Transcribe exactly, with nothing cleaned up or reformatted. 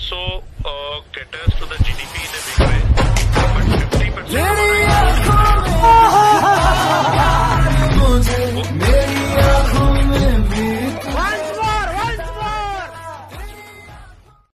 also uh, caters to the G D P